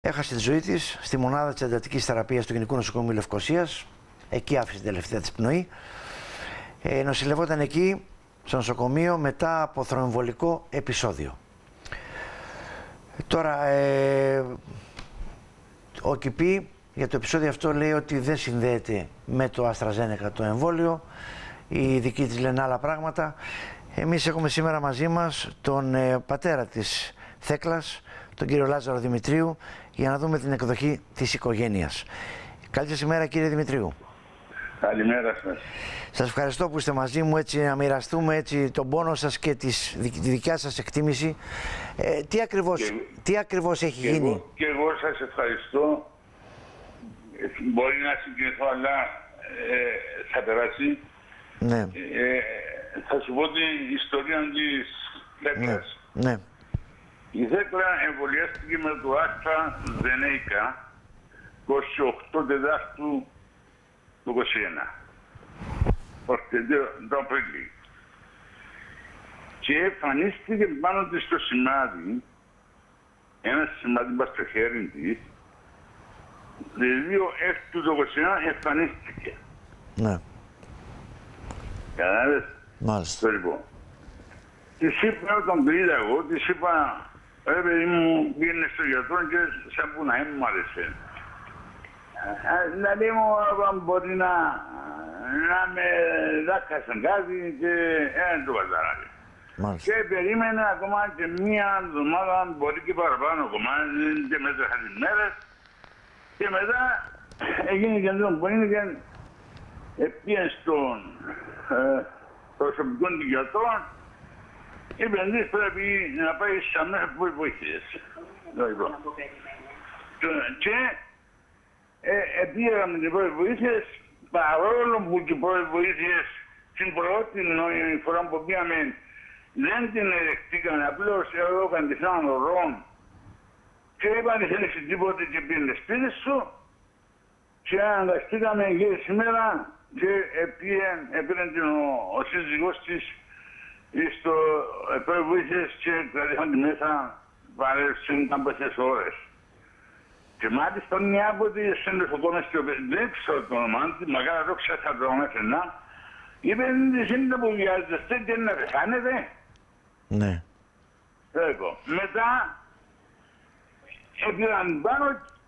Έχασε τη ζωή της στη μονάδα της εντατικής θεραπείας του Γενικού Νοσοκομείου Λευκωσίας. Εκεί άφησε την τελευταία της πνοή. Νοσηλευόταν εκεί, στο νοσοκομείο, μετά από θρομβολικό επεισόδιο. Τώρα, ο ΚΙΠΗ για το επεισόδιο αυτό λέει ότι δεν συνδέεται με το AstraZeneca το εμβόλιο. Οι ειδικοί της λένε άλλα πράγματα. Εμείς έχουμε σήμερα μαζί μας τον πατέρα της Θέκλας, τον κύριο Λάζαρο Δημητρίου, για να δούμε την εκδοχή της οικογένειας. Καλή σας ημέρα, κύριε Δημητρίου. Καλημέρα σας. Σας ευχαριστώ που είστε μαζί μου, έτσι να μοιραστούμε έτσι τον πόνο σας και τη δικιά σας εκτίμηση. Τι ακριβώς έχει γίνει? Και εγώ σας ευχαριστώ. Μπορεί να συγκριθώ, αλλά θα περάσει. Ναι. Θα σου πω την ιστορία της Θέκλας. Ναι. Η Θέκλα εμβολιάστηκε με το AstraZeneca 28 Τετάρτου του 2021. Το Απρίλιο. Και εμφανίστηκε πάνω της το σημάδι, ένα σημάδι πας στο χέρι της, 2 του 2021 εμφανίστηκε. Ναι. Κατάλαβες. Μάλιστα. Λοιπόν. Της είπα, όταν το είδα εγώ, της είπα, ρε παιδί μου, πήγαινε στο γιατρό και σαν που να μου άρεσε. Δηλαδή μου, μπορεί να με δάκασαν κάτι και δεν το κατάλαβε. Και περίμενα ακόμα και μία εβδομάδα, μπορεί και παραπάνω ακόμα, και μέσα τις μέρες. Και μετά έγινε και αυτό που είναι και πήγε στον προσωπικό του γιατρών. Οι επενδύσεις πρέπει να πάει στις αμέσως βοήθειες. Και πήγαμε τις πρώτες βοήθειες, παρόλο που και οι πρώτες βοήθειες την πρώτη φορά που πήγαμε δεν την ελεκτήκαμε, απλώς έδωκαν τις ανορών και είπαν δεν έχεις τίποτε και πήγαινε σπίτι σου και αναγκαστήκαμε και σήμερα και έπαιρνε ο σύζυγός της στο πρώτες βοήθειες και κρατήσαν τη μέσα παρέλθουν κάμποσες ώρες. Και μάλιστα μια από τις νοσοκόμες, δεν ξέρω το όνομα, μακάρι το ξέχασα το όνομα εσένα, είπε ότι είναι που βιάζεστε και να πεθάνετε. Ναι. Μετά έπαιραν πάνω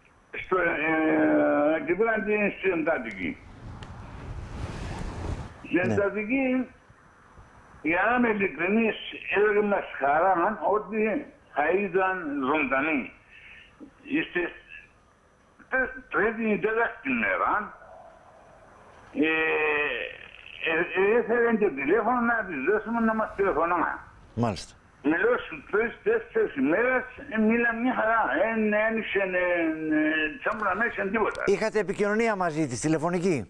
και πήραν την εντατική. Η εντατική, για να είμαι ειλικρινής, έλεγε μας χαρά ότι θα ήταν ζωντανή. Τρίτη ή τέταρτη μέρα έφεραν το τηλέφωνο να της δώσουμε να μας τηλεφωνάμε. Μάλιστα. Μιλώ στους 3-4 ημέρες, μίλα μια χαρά. Δεν είχε σαν που να μην είχε τίποτα. Είχατε επικοινωνία μαζί της, τηλεφωνική?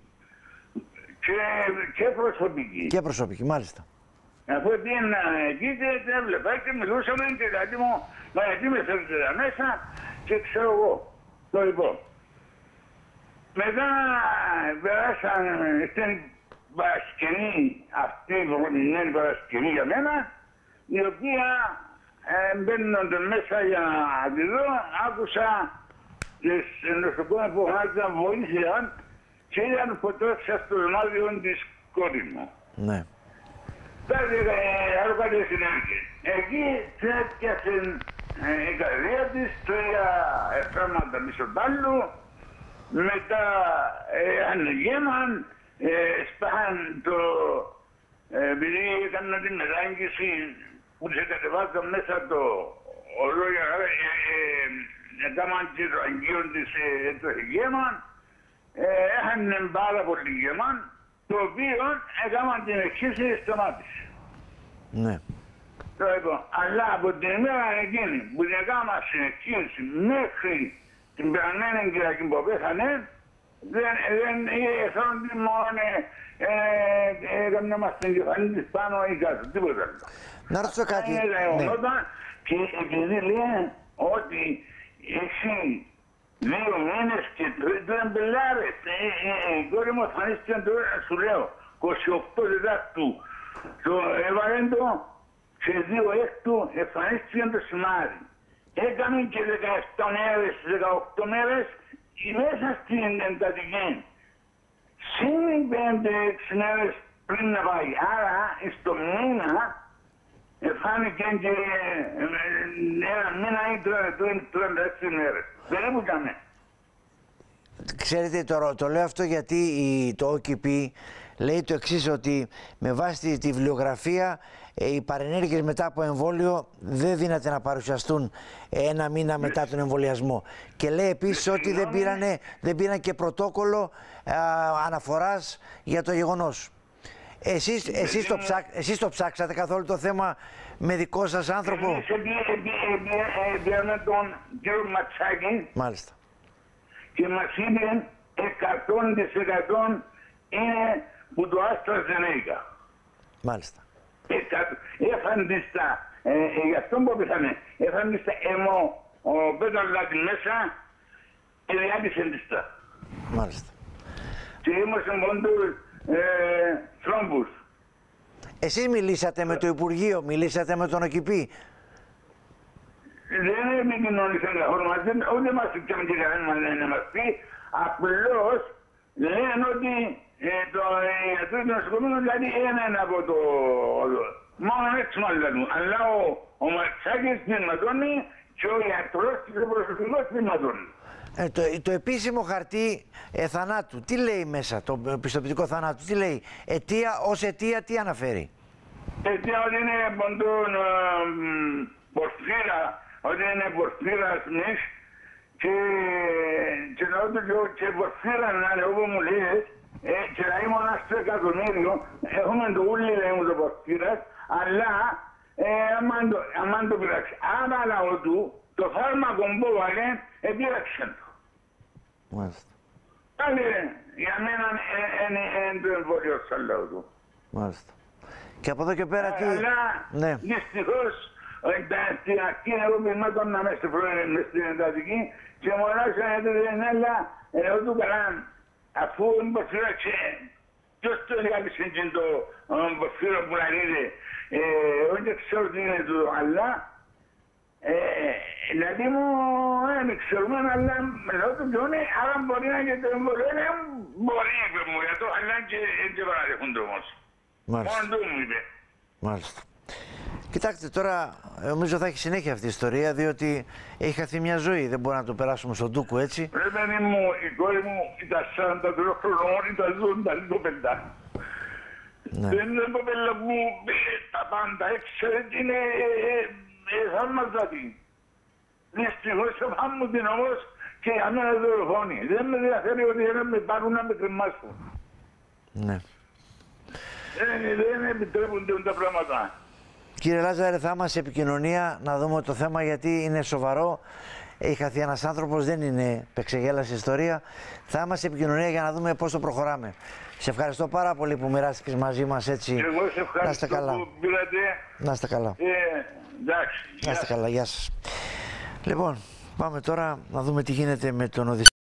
Και προσωπική. Και προσωπική, μάλιστα. Αφού πήγαινα εκεί και την έβλεπα και μιλούσαμε και κάτι μου, μα γιατί με φέρετε εδώ μέσα και ξέρω εγώ. Το λοιπόν. Μετά περάσαν στην Παρασκευή, αυτή η προμηνμένη Παρασκευή για μένα, η οποία μπαίνοντα μέσα για να τη δω, άκουσα τις νοσοκόμες που χάρηκαν βοήθεια και είδαν φωτόξια στο δωμάτιο της κόρης μου. Ναι. Κάτι άλλο κάτι συνέβηκε. Εκεί την έπιασε η καρδία της, τρία εφράματα μισοτάλλου, μετά ανοιγέμαν, σπάχαν το... επειδή έκανα την μετάγγιση που σε κατεβάζαν μέσα το ολόγια, έκαναν και το αγγείο της το γέμαν, έχανε πάρα πολύ γέμαν, το οποίο έκαναν την εξής στο μάτι. Ναι. Αλλά από την ημέρα εκείνη που την έκαναν στην εξής μέχρι την περανμένη Κυριακή που πέθανε, δεν έφεραν μόνο έκαναν μας την κεφαλή της πάνω ή κάτω, τίποτα άλλο. Να ρωτήσω κάτι. Και επειδή λέει ότι εσύ 2 μήνες και 3 μπελάρες, η κόρη μου εμφανίστηκε τώρα, σου λέω, 28 Τετάρτου, το έβαλεν το σε 2 έκτου εμφανίστηκε το σημάδι. Έκαμε και 17 μέρες, 18 μέρες μέσα στην εντατική. Συν 5-6 μέρες πριν να πάει. Άρα στο μήνα φάνηκε και ένα μήνα ή 36 μέρες. Περίπου καμε. Ξέρετε, το λέω αυτό γιατί το OKP λέει το εξής, ότι με βάση τη βιβλιογραφία οι παρενέργειες μετά από εμβόλιο δεν δύναται να παρουσιαστούν ένα μήνα μετά τον εμβολιασμό. Και λέει επίσης ότι δεν πήραν και αναφοράς για το γεγονός. Εσείς το ψάξατε καθόλου το θέμα με δικό σας άνθρωπο? Εμείς με τον κύριο Ματσάκη. Μάλιστα. Και μας είπε 100% είναι που το AstraZeneca. Μάλιστα. Έφαντιστα, γι' αυτό που πέθανε, έφαντιστα πέταλατη μέσα και διάτησαν της τα. Μάλιστα. Και ήμασταν πόντους θρόμπους. Εσείς μιλήσατε με το Υπουργείο, μιλήσατε με τον OKP? Δεν επικοινωνήσαν καθόλου μαζί, ούτε μας είπαμε και κανένα να μας πει, απλώς λένε ότι το ιατρό του νοσοκομείου δηλαδή είναι από το... Μόνο έτσι μάλλον, αλλά ο Ματσάκης την ματώνει και ο ιατρός και ο προσωπικός την ματώνει. Το επίσημο χαρτί θανάτου, τι λέει μέσα, το πιστοποιητικό θανάτου, τι λέει, ως αιτία τι αναφέρει? Αιτία ότι είναι ποντών πορφύρα, ότι είναι πορφύρας μης και πορφύρα να είναι όπου μου λέει και να ήμουν στο εκατομμύριο, έχουμε το ούλι λέει μου το πορφύρας, αλλά αμάν το πειράξει. Άμα λαό του, το φάρμακο που βάλε, πειράξαν το. Μάλιστα. Πάλι για μένα είναι το εμβόλιο στο λαό του. Μάλιστα. Και από εδώ και πέρα τι... Αλλά ναι. Δυστυχώς στην αρχή εγώ πειμάτων να μέσα στην εντατική και μου άρεσαν την άλλα εγώ του καλά αφού μποφύραξε ποιος το διάλυσε το μποφύρο που να είναι όχι ξέρω τι είναι του αλλά δηλαδή μου δεν ξέρουμε αλλά λέω του ποιόνε άρα μπορεί να είναι το εμβολίο μπορεί είπε μου για το αλλά και παραδεχούν το όμως μόνο του μου είπε. Μάλιστα. Κοιτάξτε, τώρα νομίζω θα έχει συνέχεια αυτή η ιστορία, διότι έχει χαθεί μια ζωή. Δεν μπορούμε να το περάσουμε στον Τούκο έτσι. Ρε παιδί μου, η κόρη μου ήταν 43 χρονών, ήταν ζώντα το πεντά. Δεν είναι το πέλα που τα πάντα έξερε και είναι θαυμαζάτη. Δυστυχώς έφαμε μου την όμως και για μένα δολοφόνη. Δεν με ενδιαφέρει ότι δεν με πάρουν να με κρεμάσουν. Ναι. Δεν επιτρέπονται τα πράγματα. Κύριε Λάζαρε, θα είμαστε σε επικοινωνία να δούμε το θέμα γιατί είναι σοβαρό. Έχει χαθεί ένας άνθρωπος, δεν είναι πεξεγέλαση ιστορία. Θα είμαστε σε επικοινωνία για να δούμε πώς το προχωράμε. Σε ευχαριστώ πάρα πολύ που μοιράστηκες μαζί μας έτσι. Εγώ σε ευχαριστώ που πήρατε. Να είστε καλά. Εντάξει. Να είστε καλά, γεια σας. Λοιπόν, πάμε τώρα να δούμε τι γίνεται με τον Οδυσσέα.